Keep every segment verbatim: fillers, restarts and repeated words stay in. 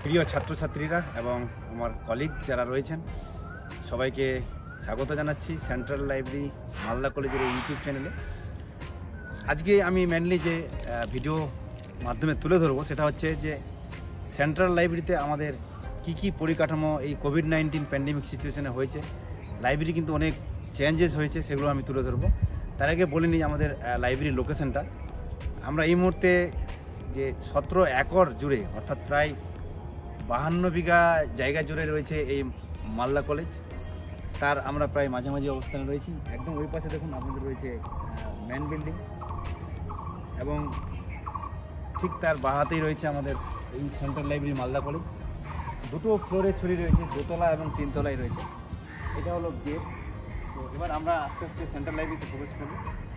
প্রিয় ছাত্রছাত্রীরা এবং আমার কলিগ যারা রয়েছেন সবাইকে স্বাগত জানাচ্ছি সেন্ট্রাল লাইব্রেরি মালদা কলেজের ইউটিউব চ্যানেলে। আজকে আমি মেনলি যে ভিডিও মাধ্যমে তুলে ধরবো সেটা হচ্ছে যে সেন্ট্রাল লাইব্রেরিতে আমাদের কি কি পরিকাঠামো এই কোভিড নাইন্টিন প্যান্ডেমিক সিচুয়েশনে হয়েছে। লাইব্রেরি কিন্তু অনেক চেঞ্জেস হয়েছে, সেগুলো আমি তুলে ধরবো। তার আগে বলে নিই আমাদের লাইব্রেরির লোকেশনটা। আমরা এই মুহূর্তে যে সতেরো একর জুড়ে অর্থাৎ প্রায় বাহান্ন বিঘা জায়গা জুড়ে রয়েছে এই মালদা কলেজ, তার আমরা প্রায় মাঝামাঝি অবস্থানে রয়েছি। একদম ওই পাশে দেখুন আপনাদের রয়েছে মেন বিল্ডিং এবং ঠিক তার বাহাতেই রয়েছে আমাদের এই সেন্ট্রাল লাইব্রেরি মালদা কলেজ। দুটো ফ্লোরে ছড়িয়ে রয়েছে, দোতলা এবং তিনতলায় রয়েছে। এটা হলো গেট। তো এবার আমরা আস্তে আস্তে সেন্ট্রাল লাইব্রেরিতে প্রবেশ করব।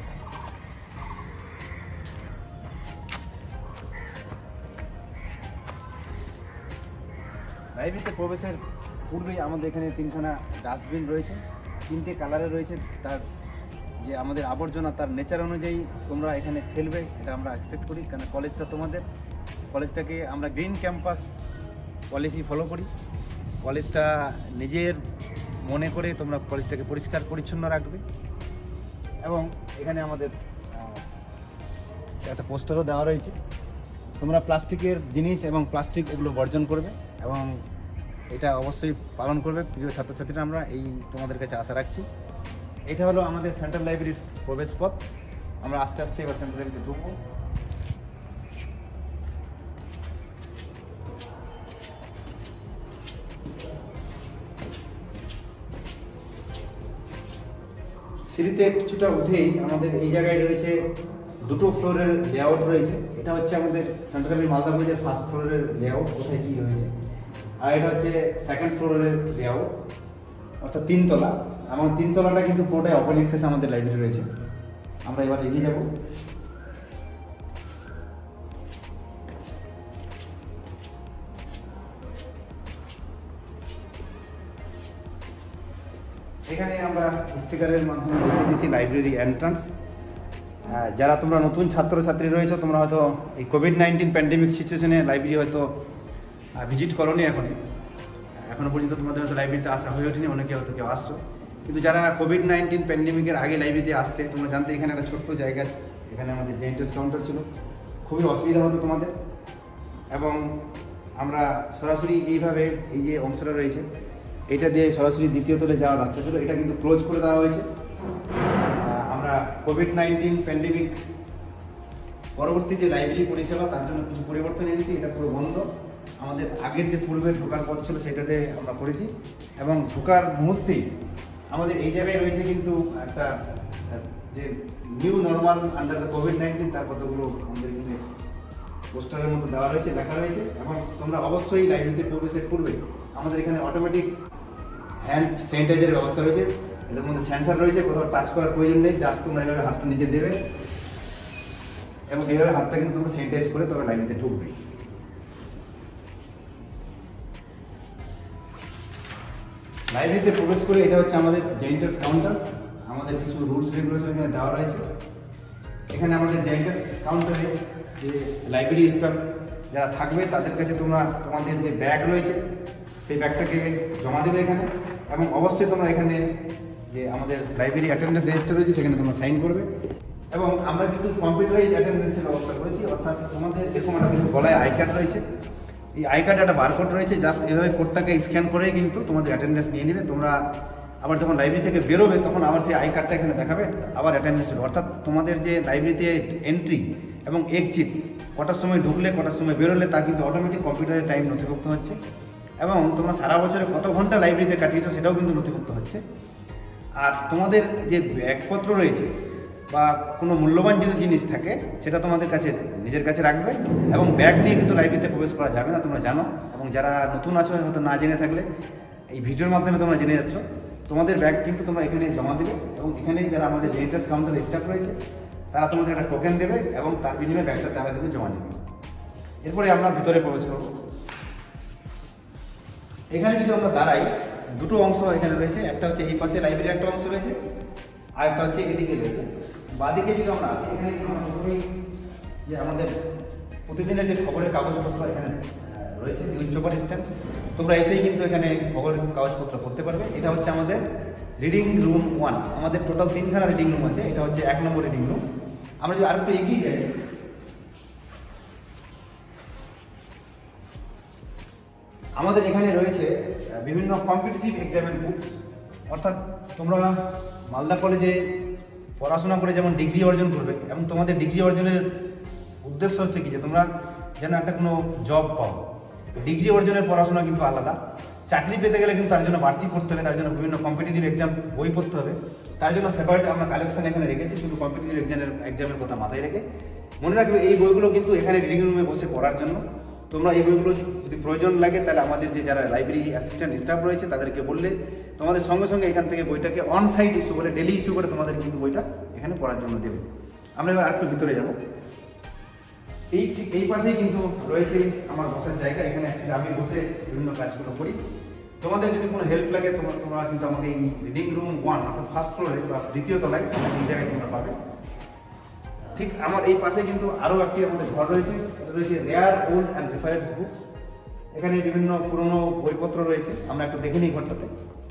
লাইব্রেরিতে প্রবেশের পূর্বেই আমাদের এখানে তিনখানা ডাস্টবিন রয়েছে, তিনটে কালারে রয়েছে। তার যে আমাদের আবর্জনা তার নেচার অনুযায়ী তোমরা এখানে ফেলবে, এটা আমরা এক্সপেক্ট করি, কারণ কলেজটা তোমাদের। কলেজটাকে আমরা গ্রিন ক্যাম্পাস পলিসি ফলো করি। কলেজটা নিজের মনে করে তোমরা কলেজটাকে পরিষ্কার পরিচ্ছন্ন রাখবে। এবং এখানে আমাদের একটা পোস্টারও দেওয়া রয়েছে, তোমরা প্লাস্টিকের জিনিস এবং প্লাস্টিক এগুলো বর্জন করবে এবং এটা অবশ্যই পালন করবে। প্রিয় ছাত্রছাত্রীরা, আমরা এই তোমাদের কাছে আশা রাখছি। এটা হলো আমাদের সেন্ট্রাল লাইব্রেরির প্রবেশ পথ। আমরা আস্তে আস্তে এবার সেন্ট্রাল লাইব্রেরিতে ঢুকবো। সিঁড়িতে কিছুটা উঠেই আমাদের এই জায়গায় রয়েছে দুটো ফ্লোরের লেআউট রয়েছে। এটা হচ্ছে আমাদের সেন্ট্রাল লাইব্রেরি মালদা কলেজের ফার্স্ট ফ্লোরের লেআউট, কোথায় কী রয়েছে। আর এটা হচ্ছে সেকেন্ড ফ্লোরের লেআউট, অর্থাৎ তিনতলা। এবং তিনতলাটা কিন্তু পুরোটাই ওপেন অ্যাক্সেস আমাদের লাইব্রেরি রয়েছে। আমরা এবার এগিয়ে যাব। এখানে আমরা স্টিকারের মাধ্যমে লিখে দিয়েছি লাইব্রেরি এন্ট্রান্স। যারা তোমরা নতুন ছাত্রছাত্রী রয়েছে, তোমরা হয়তো এই কোভিড নাইন্টিন প্যান্ডেমিক সিচুয়েশনে লাইব্রেরি হয়তো ভিজিট করোনি, এখন এখনও পর্যন্ত তোমাদের হয়তো লাইব্রেরিতে আসা হয়ে ওঠেনি, অনেকে হয়তো কেউ আসছো। কিন্তু যারা কোভিড নাইন্টিন প্যান্ডেমিকের আগে লাইব্রেরিতে আসতে, তোমরা জানতে এখানে একটা ছোট্ট জায়গা, এখানে আমাদের জেন্টাস কাউন্টার ছিল, খুবই অসুবিধা হতো তোমাদের। এবং আমরা সরাসরি এইভাবে এই যে অংশটা রয়েছে এটা দিয়ে সরাসরি দ্বিতীয় তলে যাওয়ার রাস্তা ছিল, এটা কিন্তু ক্লোজ করে দেওয়া হয়েছে। আমরা কোভিড নাইন্টিন প্যান্ডেমিক পরবর্তী যে লাইব্রেরি পরিষেবা তার জন্য কিছু পরিবর্তন এনেছি, এটা পুরো বন্ধ। আমাদের আগের যে পূর্বে ঢোকার পথ ছিল সেটাতে আমরা করেছি। এবং ঢোকার মুহূর্তেই আমাদের এই জায়গায় রয়েছে কিন্তু একটা যে new normal under the COVID nineteen, তার কতগুলো আমাদের এখানে পোস্টারের মতো দেওয়া রয়েছে, লেখা রয়েছে। এবং তোমরা অবশ্যই লাইব্রেরিতে প্রবেশের পূর্বে আমাদের এখানে অটোমেটিক হ্যান্ড স্যানিটাইজারের ব্যবস্থা রয়েছে। এটার মধ্যে সেন্সার রয়েছে, কোথাও টাচ করার প্রয়োজন নেই, জাস্ট তোমরা এইভাবে হাতটা নিচে দেবে এবং এইভাবে হাতটা কিন্তু তোমরা স্যানিটাইজ করে তবে লাইব্রেরিতে ঢুকবে। লাইব্রেরিতে প্রবেশ করে এটা হচ্ছে আমাদের জেনিটার্স কাউন্টার। আমাদের কিছু রুলস রেগুলেশন এখানে দেওয়া রয়েছে। এখানে আমাদের জেনিটার্স কাউন্টারে যে লাইব্রেরি স্টাফ যারা থাকবে তাদের কাছে তোমরা তোমাদের যে ব্যাগ রয়েছে সেই ব্যাগটাকে জমা দেবে এখানে। এবং অবশ্যই তোমরা এখানে যে আমাদের লাইব্রেরি অ্যাটেন্ডেন্স রেজিস্টার রয়েছে সেখানে তোমরা সাইন করবে। এবং আমরা কিন্তু কম্পিউটারাইজ অ্যাটেন্ডেন্সের ব্যবস্থা করেছি, অর্থাৎ তোমাদের এরকম একটা কিন্তু গলায় আই কার্ড রয়েছে। এই আই কার্ডে একটা বারকোড রয়েছে, জাস্ট এভাবে কোডটাকে স্ক্যান করেই কিন্তু তোমাদের অ্যাটেন্ডেন্স নিয়ে নেবে। তোমরা আবার যখন লাইব্রেরি থেকে বেরোবে তখন আবার সেই আই কার্ডটা এখানে দেখাবে, আবার অ্যাটেন্ডেন্স হবে। অর্থাৎ তোমাদের যে লাইব্রেরিতে এন্ট্রি এবং এক্সিট, কটার সময় ঢুকলে কটার সময় বেরোলে তা কিন্তু অটোমেটিক কম্পিউটারের টাইম নথিভুক্ত হচ্ছে। এবং তোমরা সারা বছরে কত ঘন্টা লাইব্রেরিতে কাটিয়েছো সেটাও কিন্তু নথিভুক্ত হচ্ছে। আর তোমাদের যে ব্যাগপত্র রয়েছে বা কোনো মূল্যবান যদি জিনিস থাকে সেটা তোমাদের কাছে নিজের কাছে রাখবে। এবং ব্যাগ নিয়ে কিন্তু লাইব্রেরিতে প্রবেশ করা যাবে না, তোমরা জানো। এবং যারা নতুন আছো হয়তো না জেনে থাকলে এই ভিডিওর মাধ্যমে তোমরা জেনে যাচ্ছ। তোমাদের ব্যাগ কিন্তু তোমরা এখানে জমা দেবে এবং এখানে যারা আমাদের জেনিটার্স কাউন্টার স্টাফ রয়েছে তারা তোমাদের একটা টোকেন দেবে এবং তার বিনিময়ে ব্যাগটা তারা কিন্তু জমা দেবে। এরপরে আমরা ভিতরে প্রবেশ করব। এখানে যদি আমরা দাঁড়াই, দুটো অংশ এখানে রয়েছে, একটা হচ্ছে এই পাশে লাইব্রেরি একটা অংশ রয়েছে, আর একটা হচ্ছে এদিকে রয়েছে। বাদিকে যদি আমরা আসি, এখানে আমরা প্রথমেই যে আমাদের প্রতিদিনের যে খবরের কাগজপত্র এখানে রয়েছে, নিউজ নিউজ পেপার স্ট্যান্ড, তোমরা এসেই কিন্তু এখানে খবরের কাগজপত্র পড়তে পারবে। এটা হচ্ছে আমাদের রিডিং রুম ওয়ান। আমাদের টোটাল তিনখানা রিডিং রুম আছে, এটা হচ্ছে এক নম্বর রিডিং রুম। আমরা যদি আরেকটু এগিয়ে যাই, আমাদের এখানে রয়েছে বিভিন্ন কম্পিটিটিভ এক্সামের বুকস। অর্থাৎ তোমরা মালদা কলেজে পড়াশোনা করে যেমন ডিগ্রি অর্জন করবে, এবং তোমাদের ডিগ্রি অর্জনের উদ্দেশ্য হচ্ছে কি যে তোমরা যেন একটা কোনো জব পাও। ডিগ্রি অর্জনের পড়াশোনা কিন্তু আলাদা, চাকরি পেতে গেলে কিন্তু তার জন্য বাড়তি পড়তে হবে, তার জন্য বিভিন্ন কম্পিটিটিভ এক্সাম বই পড়তে হবে। তার জন্য সেপারেট আমরা কালেকশন এখানে রেখেছি, শুধু কম্পিটিটিভ এক্সামের এক্সামের কথা মাথায় রেখে। মনে রাখবে এই বইগুলো কিন্তু এখানে রিডিং রুমে বসে পড়ার জন্য। তোমরা এই বইগুলো যদি প্রয়োজন লাগে তাহলে আমাদের যে যারা লাইব্রেরি অ্যাসিস্ট্যান্ট স্টাফ রয়েছে তাদেরকে বললে তোমাদের সঙ্গে সঙ্গে এখান থেকে বইটাকে অন সাইট ইস্যু করে, ডেলি ইস্যু করে তোমাদের কিন্তু বইটা এখানে পড়ার জন্য দেবে। আমরা এবার আরেকটু ভিতরে যাব। এই ঠিক এই পাশেই কিন্তু রয়েছে আমার বসার জায়গা, এখানে আমি বসে বিভিন্ন কাজগুলো করি। তোমাদের যদি কোনো হেল্প লাগে তোমরা তোমরা কিন্তু আমাকে এই রিডিং রুম ওয়ান অর্থাৎ ফার্স্ট ফ্লোরে বা দ্বিতীয় তলায় এই জায়গায় তোমরা পাবে। ঠিক আমার এই পাশে কিন্তু আরও একটি আমাদের ঘর রয়েছে, এটা রয়েছে rare old and reference book. এখানে বিভিন্ন পুরনো বইপত্র রয়েছে, আমরা একটু দেখে নিই ঘরটাতে।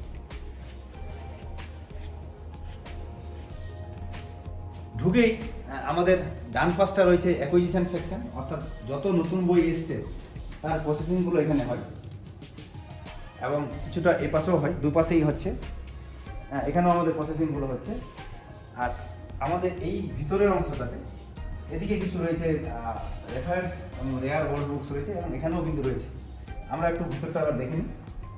ঢুকেই আমাদের ডান পাশটা রয়েছে অ্যাকুইজিশন সেকশন, অর্থাৎ যত নতুন বই এসছে তার প্রসেসিংগুলো এখানে হয়, এবং কিছুটা এ পাশেও হয়, দুপাশেই হচ্ছে। এখানেও আমাদের প্রসেসিংগুলো হচ্ছে। আর আমাদের এই ভিতরের অংশটাতে এদিকে কিছু রয়েছে রেফারেন্স এবং রেয়ার ওল্ড বুকস রয়েছে, এবং এখানেও কিন্তু রয়েছে। আমরা একটু ভিতরটা আবার দেখে নিই।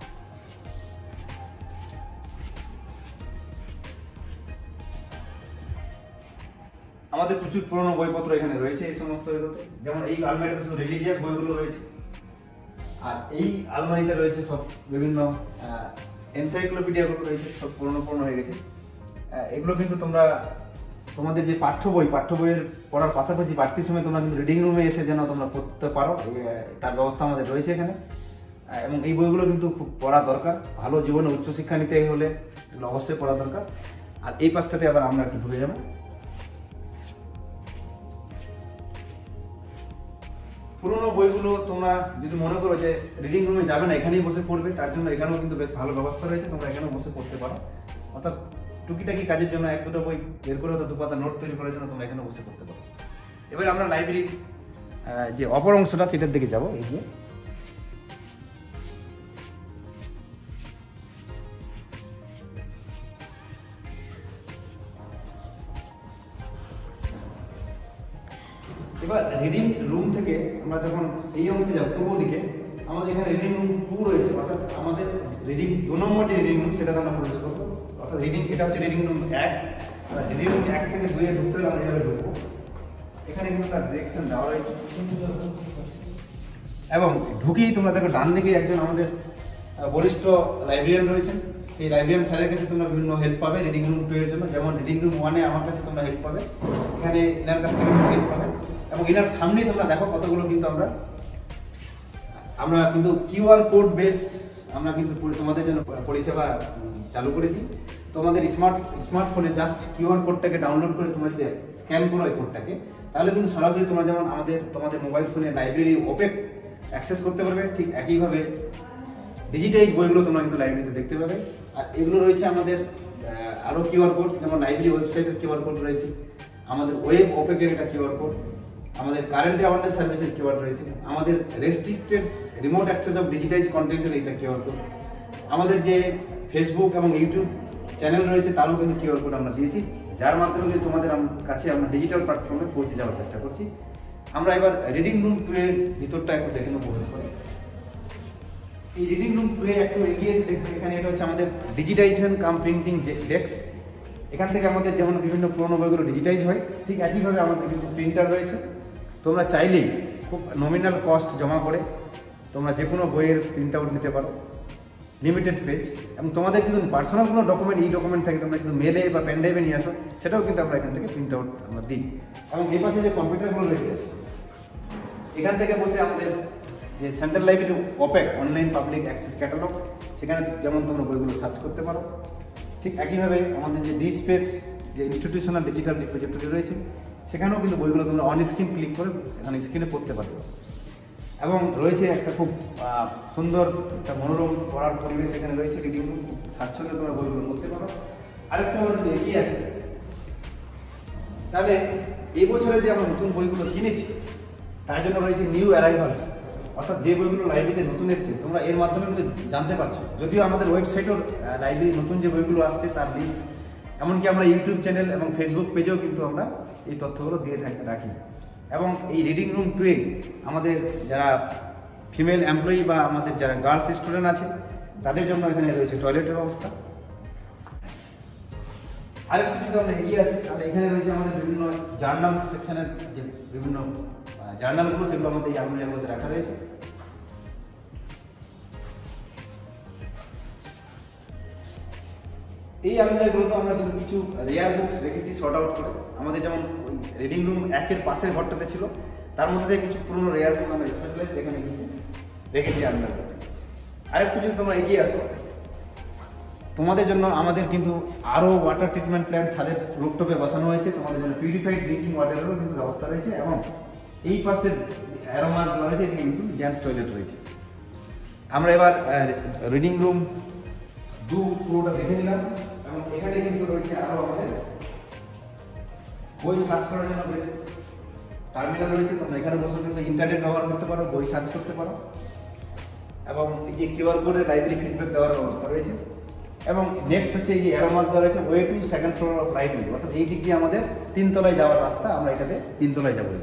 আমাদের প্রচুর পুরনো বইপত্র এখানে রয়েছে এই সমস্ত এগুলোতে, যেমন এই আলমারিতে শুধু রিলিজিয়াস বইগুলো রয়েছে, আর এই আলমারিতে রয়েছে সব বিভিন্ন এনসাইক্লোপিডিয়াগুলো রয়েছে, সব পুরনো পুরনো হয়ে গেছে। এগুলো কিন্তু তোমরা তোমাদের যে পাঠ্য বই পাঠ্য বইয়ের পড়ার পাশাপাশি বাড়তি সময় তোমরা কিন্তু রিডিং রুমে এসে যেন তোমরা পড়তে পারো, তার ব্যবস্থা আমাদের রয়েছে এখানে। এবং এই বইগুলো কিন্তু খুব পড়া দরকার, ভালো জীবনে উচ্চশিক্ষা নিতে হলে এগুলো অবশ্যই পড়া দরকার। আর এই পাশটাতে আবার আমরা একটু ঢুকে যাবো। পুরোনো বইগুলো তোমরা যদি মনে করো যে রিডিং রুমে যাবে না, এখানেই বসে পড়বে, তার জন্য এখানেও কিন্তু বেশ ভালো ব্যবস্থা রয়েছে, তোমরা এখানেও বসে পড়তে পারো। অর্থাৎ টুকিটাকি কাজের জন্য এক দুটো বই বের করে হয়তো দু পাতা নোট তৈরি করার জন্য তোমরা এখানে বসে পড়তে পারো। এবার আমরা লাইব্রেরির যে অপর অংশটা সেটার দিকে যাবো। এই যে এবার রিডিং রুম থেকে আমরা যখন এই অংশে যাব পূর্ব দিকে, আমাদের এখানে রিডিং রুম টু রয়েছে, অর্থাৎ আমাদের রিডিং দু নম্বর যে রিডিং রুম সেটাতে আমরা প্রবেশ করবো। অর্থাৎ রিডিং এটা হচ্ছে রিডিং রুম এক, রিডিং রুম এক থেকে দুইয়ে ঢুকতে হলে আমরা এইভাবে ঢুকবো। এখানে কিন্তু তার ডিরেকশন দেওয়া রয়েছে, এবং ঢুকেই তোমরা দেখো ডান দিকে একজন আমাদের বরিষ্ঠ লাইব্রেরিয়ান রয়েছেন। সেই লাইব্রেরিয়ান স্যারের কাছে তোমরা বিভিন্ন হেল্প পাবে রিডিং রুম টু এর জন্য। যেমন রিডিং রুম ওয়ানে আমার কাছে তোমরা হেল্প পাবে, এখানে এনার কাছ থেকে হেল্প পাবে, এবং এনার সামনেই তোমরা দেখো কতগুলো কিন্তু আমরা আমরা কিন্তু কিউআর কোড বেস আমরা কিন্তু তোমাদের জন্য পরিষেবা চালু করেছি। তোমাদের স্মার্ট স্মার্টফোনে জাস্ট কিউআর কোডটাকে ডাউনলোড করে তোমরা যদি স্ক্যান করো এই কোডটাকে, তাহলে কিন্তু সরাসরি তোমরা যেমন আমাদের তোমাদের মোবাইল ফোনে লাইব্রেরি ওপেন অ্যাক্সেস করতে পারবে, ঠিক একইভাবে ডিজিটাইজ বইগুলো তোমরা কিন্তু লাইব্রেরিতে দেখতে পাবে। আর এগুলো রয়েছে আমাদের আরও কিউআর কোড, যেমন লাইব্রেরি ওয়েবসাইটের কিউআর কোড রয়েছে, আমাদের ওয়েব ওপেকের একটা কিউআর কোড, আমাদের কারেন্ট অ্যাওয়ারনেস সার্ভিসের কিউআর রয়েছে, আমাদের restricted remote access of digitize কন্টেন্টের এইটা কিউআর কোড, আমাদের যে ফেসবুক এবং ইউটিউব চ্যানেল রয়েছে তারও কিন্তু কিউআর কোড আমরা দিয়েছি, যার মাধ্যমে যে তোমাদের কাছে আমরা ডিজিটাল প্ল্যাটফর্মে পৌঁছে যাওয়ার চেষ্টা করছি। আমরা এবার রিডিং রুম টু এর ভিতরটা একটু দেখে নেবো প্রবেশ করে। এই রিডিং রুম টু এ একটু এগিয়ে এসে দেখবে, এখানে এটা হচ্ছে আমাদের ডিজিটাইজেশন কাম প্রিন্টিং ডেস্ক। এখান থেকে আমাদের যেমন বিভিন্ন পুরোনো বইগুলো ডিজিটাইজ হয়, ঠিক একইভাবে আমাদের কিন্তু প্রিন্টার রয়েছে। তোমরা চাইলেই খুব নমিনাল কস্ট জমা করে তোমরা যে কোনো বইয়ের প্রিন্ট আউট নিতে পারো, লিমিটেড পেজ। এবং তোমাদের যদি পার্সোনাল কোনো ডকুমেন্ট এই ডকুমেন্ট থাকে তোমরা যদি মেলে বা পেন ড্রাইভে নিয়ে আসো, সেটাও কিন্তু আমরা এখান থেকে প্রিন্ট আউট আমরা দিই। এবং এই পাশে যে কম্পিউটারগুলো রয়েছে, এখান থেকে বসে আমাদের যে central library OPAC online public access catalogue, সেখানে যেমন তোমরা বইগুলো সার্চ করতে পারো, ঠিক একইভাবে আমাদের যে ডি স্পেস যে ইনস্টিটিউশনাল ডিজিটাল রিপোজিটরি রয়েছে, সেখানেও কিন্তু বইগুলো তোমরা অন স্ক্রিন ক্লিক করে এখানে স্ক্রিনে পড়তে পারবে। এবং রয়েছে একটা খুব সুন্দর একটা মনোরম পড়ার পরিবেশ এখানে রয়েছে। রিডিং রুম খুব স্বাচ্ছন্দ্যে তোমরা বইগুলো পড়তে পারো। আরেকটা আমরা যদি এগিয়ে আসি, তাহলে এই বছরে যে আমরা নতুন বইগুলো কিনেছি তার জন্য রয়েছে নিউ অ্যারাইভালস, অর্থাৎ যে বইগুলো লাইব্রেরিতে নতুন এসছে তোমরা এর মাধ্যমে কিন্তু জানতে পারছো। যদিও আমাদের ওয়েবসাইটেও লাইব্রেরি নতুন যে বইগুলো আসছে তার লিস্ট, এমনকি আমরা ইউটিউব চ্যানেল এবং ফেসবুক পেজেও কিন্তু আমরা এই তথ্যগুলো দিয়ে থাকি রাখি। এবং এই রিডিং রুম টুয়ে আমাদের যারা ফিমেল এমপ্লয়ি বা আমাদের যারা গার্লস স্টুডেন্ট আছে তাদের জন্য এখানে রয়েছে টয়লেটের ব্যবস্থা। আরেকটু যদি আমরা এগিয়ে আসি, তাহলে এখানে রয়েছে আমাদের বিভিন্ন জার্নাল সেকশনের যে বিভিন্ন জার্নালগুলো, সেগুলো আমাদের এই আলমারির মধ্যে রাখা রয়েছে। এই আলমারিগুলোতে আমরা কিন্তু কিছু রেয়ার বুকস রেখেছি শর্ট আউট করে। আমাদের যেমন ওই রিডিং রুম একের পাশের ঘরটাতে ছিল, তার মধ্যে থেকে কিছু পুরনো রেয়ার বুক আমরা স্পেশালাইজ এখানে কিন্তু রেখেছি আলমারিগুলোতে। আরেকটু যদি তোমরা এগিয়ে আসো, তোমাদের জন্য আমাদের কিন্তু আরও ওয়াটার ট্রিটমেন্ট প্ল্যান্ট ছাদের রুফটপে বসানো হয়েছে। তোমাদের জন্য পিউরিফাইড ড্রিঙ্কিং ওয়াটারেরও কিন্তু ব্যবস্থা রয়েছে। এবং এই পাশে অ্যারোমা রয়েছে, এদিকে কিন্তু জেন্টস টয়লেট রয়েছে। আমরা এবার রিডিং রুম দু পুরোটা দেখে নিলাম। এবং এখানে কিন্তু রয়েছে আরও আমাদের বই সার্চ করার জন্য রয়েছে টার্মিনাল রয়েছে। তোমরা এখানে বসে কিন্তু ইন্টারনেট ব্যবহার করতে পারো, বই সার্চ করতে পারো। এবং এই যে কিউআর কোডে লাইব্রেরি ফিডব্যাক দেওয়ার ব্যবস্থা রয়েছে। এবং নেক্সট হচ্ছে এই যে অ্যারোমার্ক দেওয়া রয়েছে way to second floor of library, অর্থাৎ এই দিক দিয়ে আমাদের তিনতলায় যাওয়ার রাস্তা। আমরা এটাতে তিনতলায় যাবো।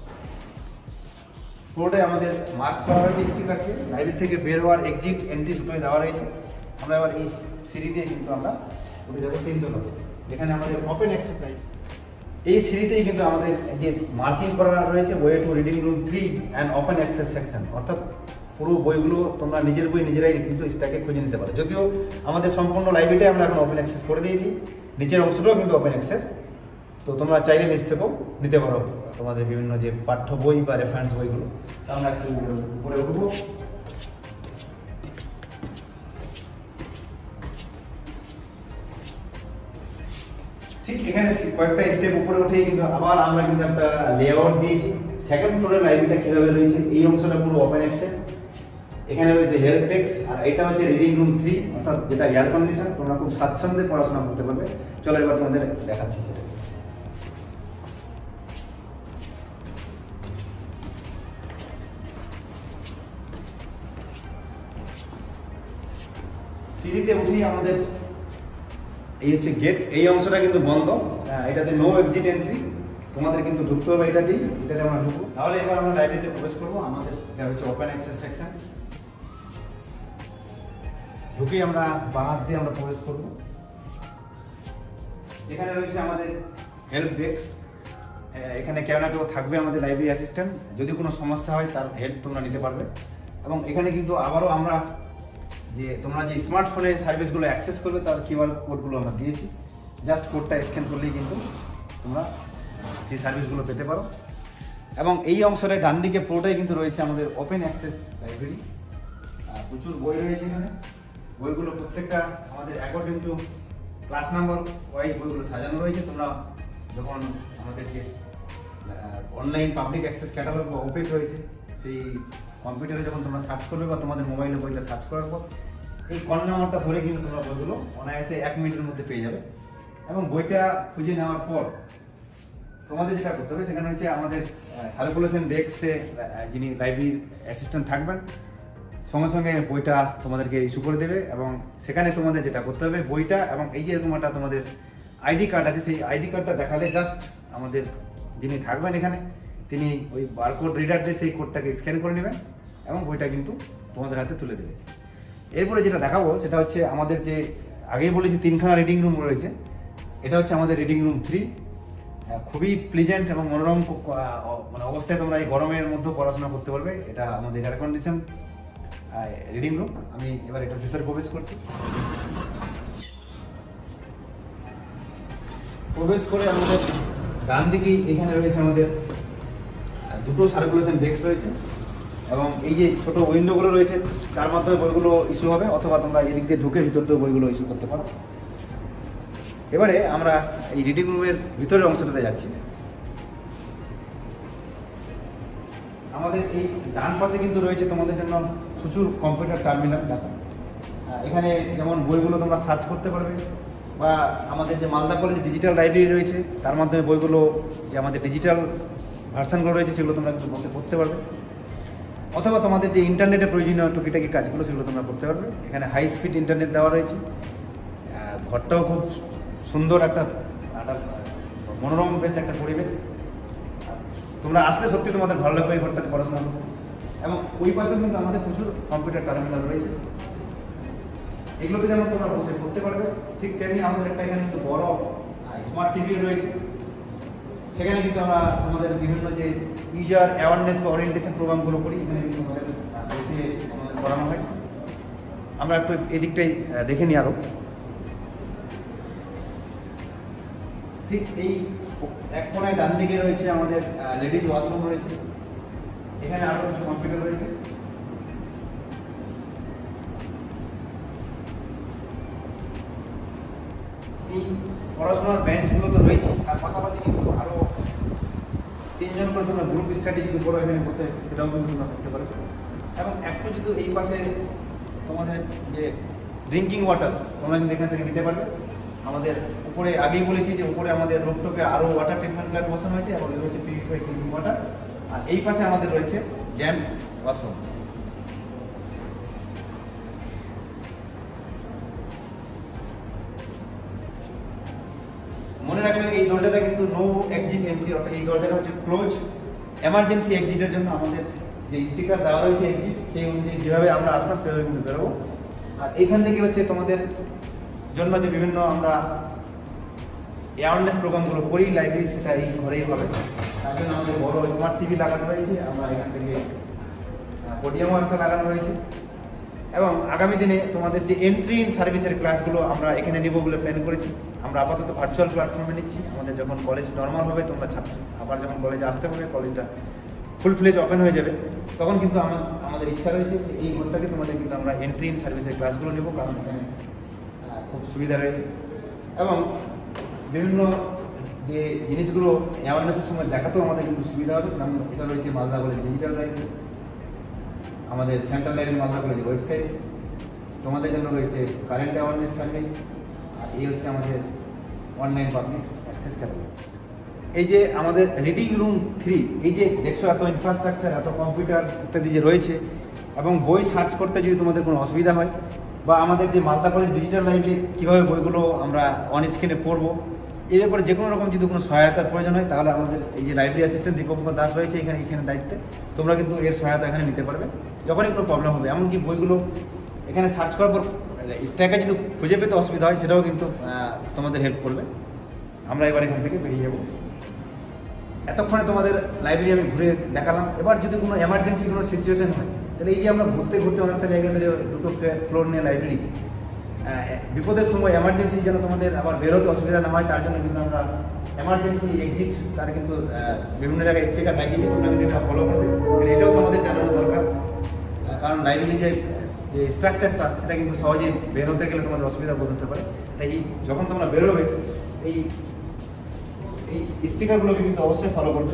পুরোটাই আমাদের মার্ক করা হয়েছে স্টিকারকে। লাইব্রেরি থেকে বের হওয়ার এক্সিট এন্ট্রি দুটোই দেওয়া রয়েছে। আমরা এবার এই সিঁড়ি দিয়ে কিন্তু আমরা উঠে যাবো তিনতলাতে, যেখানে আমাদের ওপেন অ্যাক্সেস লাইব্রেরি। এই সিঁড়িতেই কিন্তু আমাদের যে মার্কিং করা রয়েছে way to reading room three and open access section, অর্থাৎ পুরো বইগুলো তোমরা নিজের বই নিজেরাই কিন্তু স্ট্যাকে খুঁজে নিতে পারো। যদিও আমাদের সম্পূর্ণ লাইব্রেরিটাই আমরা এখন ওপেন অ্যাক্সেস করে দিয়েছি, নিচের অংশটাও কিন্তু ওপেন অ্যাক্সেস। তো তোমরা চাইলে নিচ থেকেও নিতে পারো তোমাদের বিভিন্ন যে পাঠ্য বই বা রেফারেন্স বইগুলো। তা আমরা একটু উপরে উঠবো। ঠিক এখানে কয়েকটা স্টেপ উপরে উঠেই কিন্তু আবার আমরা কিন্তু একটা লেআউট দিয়েছি। সেকেন্ড ফ্লোরের লাইব্রেরিটা কীভাবে রয়েছে, এই অংশটা পুরো ওপেন অ্যাক্সেস। এখানে রয়েছে হেল্প ডেস্ক, আর এটা হচ্ছে রিডিং রুম থ্রি, অর্থাৎ যেটা এয়ার কন্ডিশন। তোমরা খুব স্বাচ্ছন্দ্যে পড়াশোনা করতে পারবে। চলো এবার তোমাদের দেখাচ্ছি সেটা। সিঁড়িতে উঠেই আমাদের এই হচ্ছে গেট। এই অংশটা কিন্তু বন্ধ, এটাতে নো এক্সিট এন্ট্রি। তোমাদের কিন্তু ঢুকতে হবে এটা দিয়ে, এটাতে আমরা ঢুকবো। তাহলে এবার আমরা লাইব্রেরিতে প্রবেশ করবো। আমাদের এটা হচ্ছে ওপেন অ্যাক্সেস সেকশন। ঢুকেই আমরা বাঁ হাত দিয়ে আমরা প্রবেশ করবো। এখানে রয়েছে আমাদের হেল্প ডেস্ক। এখানে কেউ না কেউ থাকবে আমাদের লাইব্রেরি অ্যাসিস্ট্যান্ট, যদি কোনো সমস্যা হয় তার হেল্প তোমরা নিতে পারবে। এবং এখানে কিন্তু আবারও আমরা যে তোমরা যে স্মার্টফোনে সার্ভিসগুলো অ্যাক্সেস করবে তার কিউআর কোডগুলো আমরা দিয়েছি। জাস্ট কোডটা স্ক্যান করলেই কিন্তু তোমরা সেই সার্ভিসগুলো পেতে পারো। এবং এই অংশটা ডান দিকে পুরোটাই কিন্তু রয়েছে আমাদের ওপেন অ্যাক্সেস লাইব্রেরি। প্রচুর বই রয়েছে এখানে। বইগুলো প্রত্যেকটা আমাদের according to class number wise বইগুলো সাজানো রয়েছে। তোমরা যখন আমাদের যে অনলাইন পাবলিক অ্যাক্সেস ক্যাটালগ বা ওপেন রয়েছে, সেই কম্পিউটারে যখন তোমরা সার্চ করবে বা তোমাদের মোবাইলে বইটা সার্চ করার পর এই কল নাম্বারটা ধরে কিন্তু তোমরা বইগুলো অনায়াসে এক মিনিটের মধ্যে পেয়ে যাবে। এবং বইটা খুঁজে নেওয়ার পর তোমাদের যেটা করতে হবে, সেখানে হচ্ছে আমাদের সার্কুলেশন ডেস্কে যিনি লাইব্রেরির অ্যাসিস্ট্যান্ট থাকবেন, সঙ্গে সঙ্গে বইটা তোমাদেরকে ইস্যু করে দেবে। এবং সেখানে তোমাদের যেটা করতে হবে, বইটা এবং এই যে এরকম একটা তোমাদের আইডি কার্ড আছে, সেই আইডি কার্ডটা দেখালে জাস্ট আমাদের যিনি থাকবেন এখানে তিনি ওই বারকোড রিডার দিয়ে সেই কোডটাকে স্ক্যান করে নেবেন এবং বইটা কিন্তু তোমাদের হাতে তুলে দেবে। এরপরে যেটা দেখাবো সেটা হচ্ছে আমাদের যে আগেই বলেছি তিনখানা রিডিং রুম রয়েছে, এটা হচ্ছে আমাদের রিডিং রুম থ্রি। খুবই প্লিজেন্ট এবং মনোরম মানে অবস্থায় তোমরা এই গরমের মধ্যে পড়াশোনা করতে পারবে। এটা আমাদের এয়ার কন্ডিশন রিডিং রুম। আমি এবার এটার ভিতরে প্রবেশ করছি। প্রবেশ করে আমাদের ডান দিকেই এখানে রয়েছে আমাদের দুটো সার্কুলেশন ডেস্ক রয়েছে এবং এই যে ছোট উইন্ডোগুলো রয়েছে তার মাধ্যমে বইগুলো ইস্যু হবে, অথবা তোমরা এদিক দিয়ে ঢুকে ভিতর দিয়ে বইগুলো ইস্যু করতে পারো। এবারে আমরা এই রিডিং রুমের ভিতরের অংশটাতে যাচ্ছি। আমাদের এই ডান পাশে কিন্তু রয়েছে তোমাদের জন্য প্রচুর কম্পিউটার টার্মিনাল। দেখো এখানে যেমন বইগুলো তোমরা সার্চ করতে পারবে, বা আমাদের যে মালদা কলেজে ডিজিটাল লাইব্রেরি রয়েছে তার মাধ্যমে বইগুলো যে আমাদের ডিজিটাল ভার্সানগুলো রয়েছে সেগুলো তোমরা কিন্তু বসে পড়তে পারবে, অথবা তোমাদের যে ইন্টারনেটে প্রয়োজনীয় টুকিটাকি কাজগুলো সেগুলো তোমরা করতে পারবে। এখানে হাই স্পিড ইন্টারনেট দেওয়া রয়েছে। ঘরটাও খুব সুন্দর, একটা মনোরম বেশ একটা পরিবেশ। তোমরা আসলে সত্যি তোমাদের ভালো লাগবে এই ঘরটাতে পড়াশোনা করতে। এবং ওই পাশেও কিন্তু আমাদের প্রচুর কম্পিউটার টার্মিনাল রয়েছে, এগুলোতে যেমন তোমরা বসে পড়তে পারবে, ঠিক তেমনি আমাদের একটা এখানে কিন্তু বড় স্মার্ট টিভিও রয়েছে। সেখানে কিন্তু আমরা আমাদের বিভিন্ন যে ইউজার অ্যাওয়ারনেস বা ওরিয়েন্টেশন প্রোগ্রামগুলো করি, এখানে কিন্তু আমাদের বসে আমাদের করানো হয়। আমরা একটু এদিকটাই দেখে নিই আরও। ঠিক এই এক কোণায় ডান দিকে রয়েছে আমাদের লেডিজ ওয়াশরুম রয়েছে। এখানে আরও কিছু কম্পিউটার রয়েছে। এই পড়াশোনার বেঞ্চগুলো তো রয়েছে, তার পাশাপাশি কিন্তু আরও তিনজন করে তোমরা গ্রুপ স্টাডি যদি করো এখানে বসে সেটাও কিন্তু তোমরা করতে পারবে। এবং একটু যদি এই পাশে তোমাদের যে ড্রিঙ্কিং ওয়াটার তোমরা কিন্তু এখান থেকে নিতে পারবে। আমাদের উপরে আগেই বলেছি যে উপরে আমাদের রুফটপে আরও ওয়াটার ট্রিটমেন্ট প্ল্যান্ট বসানো হয়েছে এবং রয়েছে পিউরিফাইড ড্রিঙ্কিং ওয়াটার। আর এই পাশে আমাদের রয়েছে জেন্টস ওয়াশরুম। মনে রাখবেন এই দরজাটা কিন্তু নো এক্সিট এন্ট্রি, অর্থাৎ এই দরজাটা হচ্ছে ক্লোজ। এমার্জেন্সি এক্সিটের জন্য আমাদের যে স্টিকার দেওয়া রয়েছে এক্সিট, সেই অনুযায়ী যেভাবে আমরা আসলাম সেভাবে কিন্তু বেরোবো। আর এইখান থেকে হচ্ছে তোমাদের জন্য যে বিভিন্ন আমরা অ্যাওয়ারনেস প্রোগ্রামগুলো করি লাইব্রেরি, সেটা এই ঘরেই হবে। তার জন্য আমাদের বড় স্মার্ট টিভি লাগানো রয়েছে, আমরা এখান থেকে পোডিয়ামও একটা লাগানো রয়েছে। এবং আগামী দিনে তোমাদের যে এন্ট্রি ইন সার্ভিসের ক্লাসগুলো আমরা এখানে নিব বলে প্ল্যান করেছি। আমরা আপাতত ভার্চুয়াল প্ল্যাটফর্মে নিচ্ছি। আমাদের যখন কলেজ নর্মাল হবে, তোমরা ছাত্র আবার যখন কলেজে আসতে হবে, কলেজটা ফুল ফ্লেজ ওপেন হয়ে যাবে, তখন কিন্তু আমাদের ইচ্ছা রয়েছে এই ঘরটাকে তোমাদের কিন্তু আমরা এন্ট্রি ইন সার্ভিসের ক্লাসগুলো নেব, কারণ এখানে খুব সুবিধা রয়েছে। এবং বিভিন্ন যে জিনিসগুলো অ্যাওয়ারনেসের সময় দেখাতেও আমাদের কিন্তু সুবিধা হবে, কারণ এটা রয়েছে মালদা কলেজ ডিজিটাল লাইব্রেরি, আমাদের সেন্ট্রাল লাইব্রেরি মালদা কলেজের ওয়েবসাইট, তোমাদের জন্য রয়েছে কারেন্ট অ্যাওয়ারনেস সার্ভিস, আর এই হচ্ছে আমাদের অনলাইন পাবলিশ অ্যাক্সেস ক্যাটালগ। এই যে আমাদের রিডিং রুম থ্রি, এই যে দেখছো এত ইনফ্রাস্ট্রাকচার, এত কম্পিউটার ইত্যাদি যে রয়েছে, এবং বই সার্চ করতে যদি তোমাদের কোনো অসুবিধা হয়, বা আমাদের যে মালদা কলেজ ডিজিটাল লাইব্রেরি কীভাবে বইগুলো আমরা অন স্ক্রিনে পড়বো, এই ব্যাপারে যে কোনো রকম যদি কোনো সহায়তার প্রয়োজন হয়, তাহলে আমাদের এই যে লাইব্রেরি অ্যাসিস্ট্যান্ট দীপঙ্কর দাস রয়েছে এখানে এখানে দায়িত্বে, তোমরা কিন্তু এর সহায়তা এখানে নিতে পারবে যখনই কোনো প্রবলেম হবে। এমনকি বইগুলো এখানে সার্চ করার পর স্ট্যাকে যদি খুঁজে পেতে অসুবিধা হয়, সেটাও কিন্তু তোমাদের হেল্প করবে। আমরা এবার এখান থেকে বেরিয়ে যাব। এতক্ষণে তোমাদের লাইব্রেরি আমি ঘুরে দেখালাম। এবার যদি কোনো এমার্জেন্সি কোনো সিচুয়েশন হয়, তাহলে এই যে আমরা ঘুরতে ঘুরতে অনেকটা জায়গা ধরে দুটো ফ্লোর নিয়ে লাইব্রেরি, বিপদের সময় এমার্জেন্সি যেন তোমাদের আবার বেরোতে অসুবিধা না হয়, তার জন্য কিন্তু আমরা এমার্জেন্সি এক্সিট তার কিন্তু বিভিন্ন জায়গায় স্টিকার লাগিয়েছি, তোমরা কিন্তু এটা ফলো করবে। এটাও তোমাদের জানানো দরকার, কারণ লাইব্রেরি যে যে স্ট্রাকচারটা সেটা কিন্তু সহজেই বেরোতে গেলে তোমাদের অসুবিধা বোধ হতে পারে। তাই এই যখন তোমরা বেরোবে এই এই স্টিকারগুলোকে কিন্তু অবশ্যই ফলো করবে।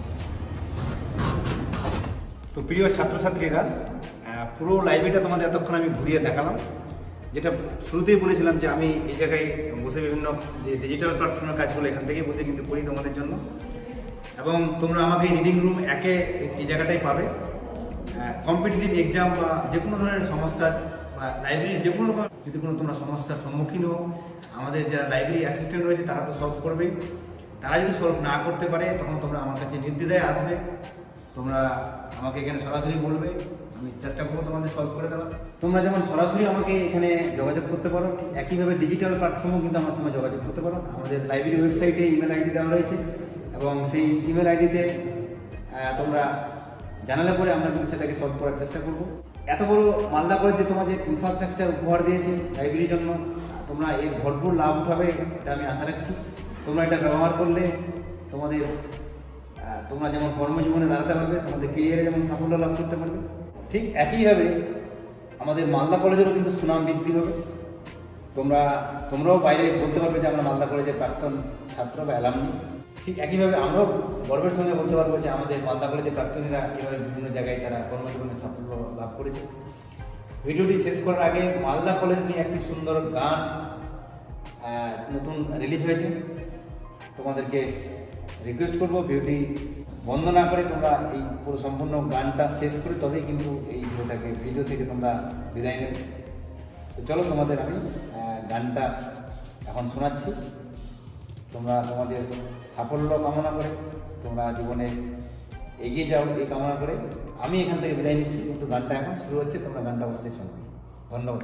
তো প্রিয় ছাত্রছাত্রীরা, পুরো লাইব্রেরিটা তোমাদের এতক্ষণ আমি ঘুরিয়ে দেখালাম। যেটা শুরুতেই বলেছিলাম যে আমি এই জায়গায় বসে বিভিন্ন যে ডিজিটাল প্ল্যাটফর্মের কাজগুলো এখান থেকেই বসে কিন্তু করি তোমাদের জন্য। এবং তোমরা আমাকে এই রিডিং রুম একে এই জায়গাটাই পাবে। কম্পিটিটিভ এক্সাম বা যে কোনো ধরনের সমস্যার বা লাইব্রেরির যে কোনো রকম যদি কোনো তোমরা সমস্যার সম্মুখীন হও, আমাদের যারা লাইব্রেরি অ্যাসিস্ট্যান্ট রয়েছে তারা তো সলভ করবেই। তারা যদি সলভ না করতে পারে, তখন তোমরা আমার কাছে নির্দ্বিধায় আসবে, তোমরা আমাকে এখানে সরাসরি বলবে, আমি চেষ্টা করবো তোমাদের সলভ করে দেওয়ার। তোমরা যেমন সরাসরি আমাকে এখানে যোগাযোগ করতে পারো, ঠিক একইভাবে ডিজিটাল প্ল্যাটফর্মও কিন্তু আমার সঙ্গে যোগাযোগ করতে পারো। আমাদের লাইব্রেরি ওয়েবসাইটে ইমেল আইডি দেওয়া রয়েছে, এবং সেই ইমেল আইডিতে তোমরা জানালে পরে আমরা কিন্তু সেটাকে সলভ করার চেষ্টা করব। এত বড় মালদা কলেজ যে তোমাদের ইনফ্রাস্ট্রাকচার উপহার দিয়েছে লাইব্রেরির জন্য, তোমরা এর ভরপুর লাভ উঠাবে এটা আমি আশা রাখছি। তোমরা এটা ব্যবহার করলে তোমাদের তোমরা যেমন কর্মজীবনে দাঁড়াতে পারবে, তোমাদের কেরিয়ারে যেমন সাফল্য লাভ করতে পারবে, ঠিক একইভাবে আমাদের মালদা কলেজেরও কিন্তু সুনাম বৃদ্ধি হবে। তোমরা তোমরাও বাইরে বলতে পারবে যে আমরা মালদা কলেজের প্রাক্তন ছাত্র বা অ্যালামনি। ঠিক একইভাবে আমরাও গর্বের সঙ্গে বলতে পারবো যে আমাদের মালদা কলেজের প্রাক্তনীরা এভাবে বিভিন্ন জায়গায় তারা কর্মজীবনে সাফল্য লাভ করেছে। ভিডিওটি শেষ করার আগে মালদা কলেজ নিয়ে একটি সুন্দর গান নতুন রিলিজ হয়েছে, তোমাদেরকে রিকোয়েস্ট করবো ভিডিওটি বন্ধ না করে তোমরা এই পুরো সম্পূর্ণ গানটা শেষ করে তবেই কিন্তু এই ভিডিওটাকে ভিডিও থেকে তোমরা বিদায় নেবে। তো চলো তোমাদের আমি গানটা এখন শোনাচ্ছি, তোমরা তোমাদের সাফল্য কামনা করে তোমরা জীবনে এগিয়ে যাও এই কামনা করে আমি এখান থেকে বিদায় নিচ্ছি। কিন্তু গানটা এখন শুরু হচ্ছে, তোমরা গানটা অবশ্যই শুনবে। ধন্যবাদ।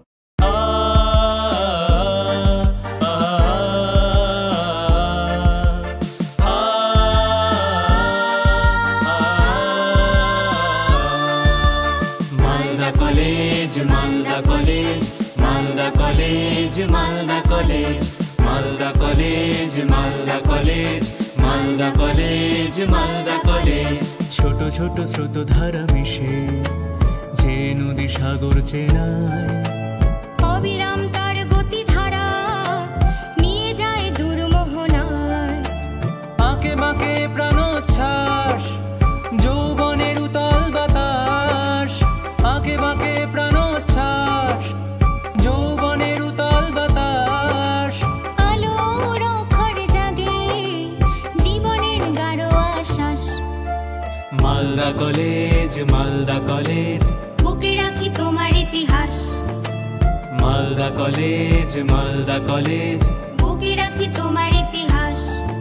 Malda College Malda College Malda College Malda College Malda College Malda College Malda College Malda College. ছোট ছোট স্রোতধারা মিশে যে নদী সাগর চেনায়, অবিরাম তার গতি ধারা নিয়ে যায় দূর মোহনায়। আঁকে বাঁকে প্রাণোচ্ছ্বাস যৌবনের উতল বাতাস, আঁকে বাঁকে প্রাণোচ্ছ্বাস যৌবনের উতল বাতাস। আলোর অক্ষরে জাগে জীবনের গাঢ় আশ্বাস। মালদা কলেজ মালদা কলেজ বুকে রাখি তোমার ইতিহাস। মালদা কলেজ মালদা কলেজ বুকে রাখি তোমার ইতিহাস।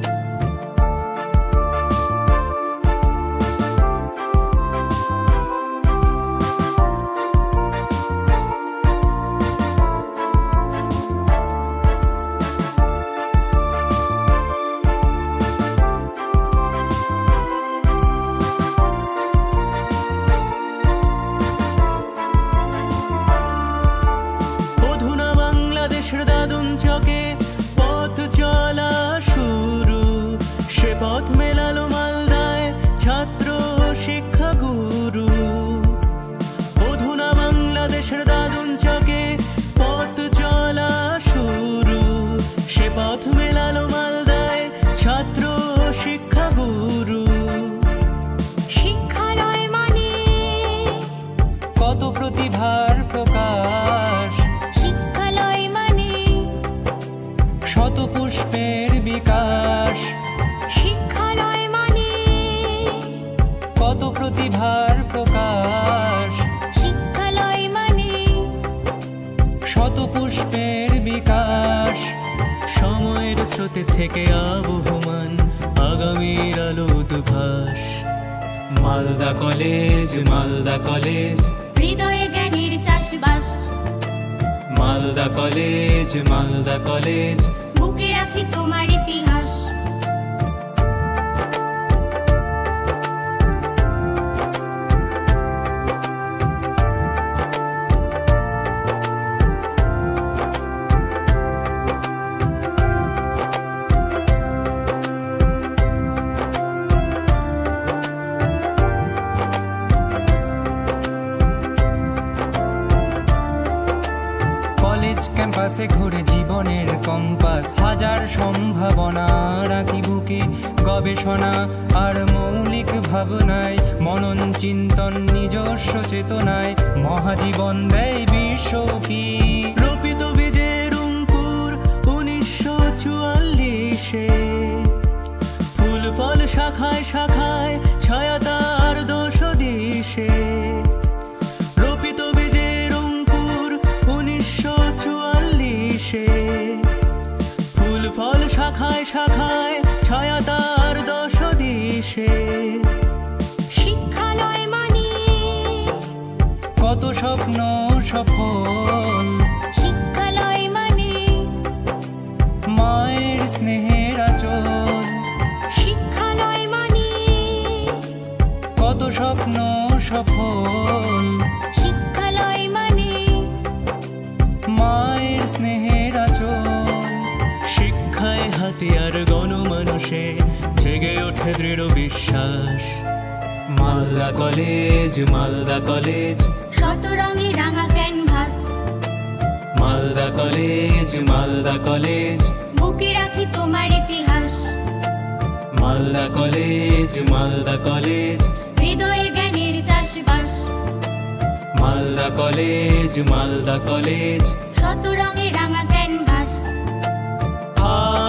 পথ মেলালো মালদায় ছাত্র শিক্ষা গুরু। অধুনা বাংলাদেশের দাদুন চকে পথ চলা শুরু, সে পথ মেলালো মালদায় ছাত্র শিক্ষা গুরু। শিক্ষালয় মানে কত প্রতিভার প্রকাশ, শিক্ষালয় মানে শত পুষ্পের বিকাশ। শিক্ষালয় মানে কত প্রতিভার প্রকাশ, শিক্ষালয় মানে শত পুষ্পের বিকাশ। সময়ের স্রোতে থেকে আবহমান আগামীর আলো উদ্ভাস। মালদা কলেজ মালদা কলেজ হৃদয়ে জ্ঞানের চাষবাস। মালদা কলেজ মালদা কলেজ বুকে রাখি তোমার ইতিহাস। ক্যাম্পাসে ঘুরে জীবনের কম্পাস, হাজার সম্ভাবনা রাখি বুকে। গবেষণা আর মৌলিক ভাবনায়, মনন চিন্তন নিজস্ব চেতনায়, মহাজীবন দেয় বিশ্ব কি। রোপিত বীজের অঙ্কুর উনিশশো চুয়াল্লিশে, ফুল ফল শাখায় শাখায় ছায়া তার দশ দিশে। রোপিত বীজের অঙ্কুর উনিশশো চুয়াল্লিশে, ফুল ফল শাখায় শাখায় ছায়া তার দশ দিশে। শিক্ষালয় মানে কত স্বপ্ন সফল, শিক্ষালয় মানে মায়ের স্নেহের আঁচল। শিক্ষালয় মানে কত স্বপ্ন সফল, শিক্ষালয় মানে মায়ের স্নেহের আঁচল। শিক্ষায় হাতিয়ার গণমানুষে জেগে ওঠে দৃঢ় বিশ্বাস। মালদা কলেজ মালদা কলেজ শত রঙে রাঙা canvas. Malda College Malda College বুকে রাখি তোমার ইতিহাস। মালদা কলেজ, মালদা কলেজ, হৃদয়ে জ্ঞানের চাষবাস। মালদা কলেজ, মালদা কলেজ, শত রঙে রাঙা ক্যানভাস। আ